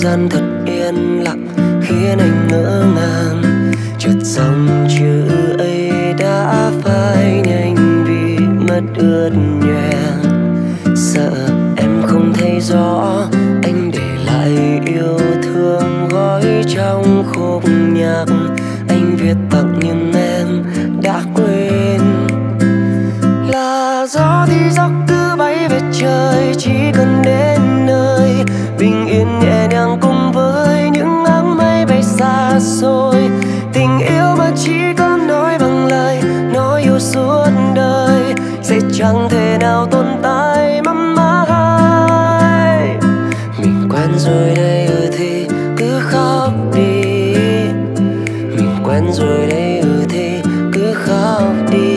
gian thật yên lặng khiến anh ngỡ ngàng. Chợt dòng chữ ấy đã phai nhanh vì mất ướt nhòe. Sợ em không thấy rõ anh để lại yêu thương gói trong khúc nhạc anh viết tặng nhưng em đã quên. Là gió thì gió cứ bay về trời, chỉ cần đến nơi bình yên nhẹ nhàng cùng với những áng mây bay xa xôi. Tình yêu mà chỉ có nói bằng lời, nói yêu suốt đời sẽ chẳng thể nào tồn tại mãi mãi. Mình quen rồi đây thì cứ khóc đi, mình quen rồi đây thì cứ khóc đi.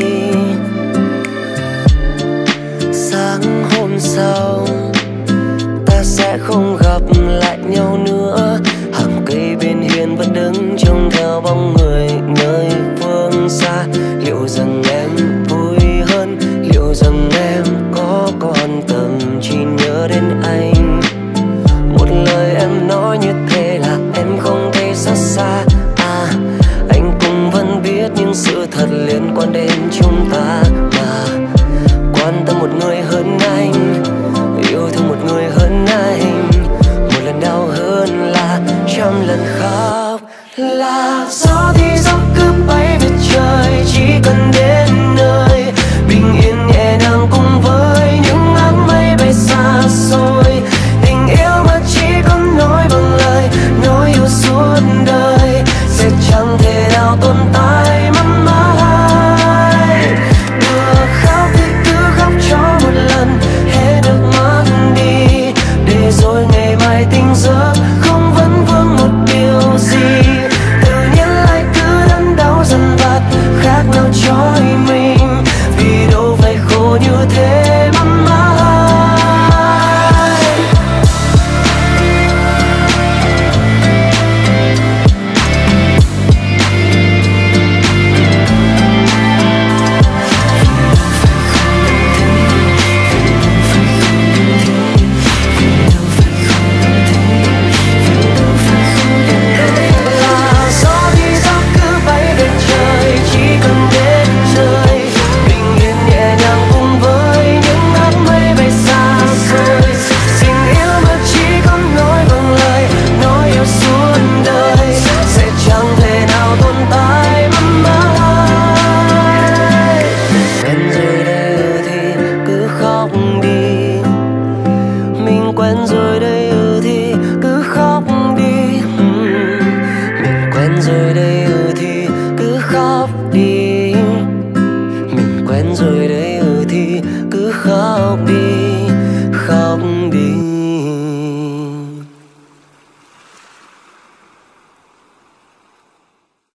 Sáng hôm sau ta sẽ không gặp lại nhau nữa. Hàng cây bên hiên vẫn đứng trông theo bóng người nơi phương xa. Liệu rằng em vui hơn, liệu rằng em có quan tâm chỉ nhớ đến anh. Một lời em nói như thế là em không thấy xót xa. Anh cũng vẫn biết những sự thật liên quan đến chúng ta mà. Quan tâm một người hơn anh, yêu thương một người hơn anh, một lần đau hơn là trăm lần khóc. Là gió thì gió cứ bay về trời, chỉ cần đến nơi bình yên nhẹ nhàng cùng với những áng mây bay xa xôi. Tình yêu mà chỉ có nói bằng lời, nói yêu suốt đời sẽ chẳng thể nào tồn tại mãi mãi. Vừa khóc thì cứ khóc cho một lần, hết nước mắt đi để rồi ngày mai tỉnh giấc không vấn vương một điều gì. Tự nhiên lại cứ đớn đau dằn vặt, khác nào trói mình vì đâu phải khổ như thế mãi mãi. Quen rồi đây thì cứ khóc đi, mình quen rồi đây thì cứ khóc đi, mình quen rồi đây.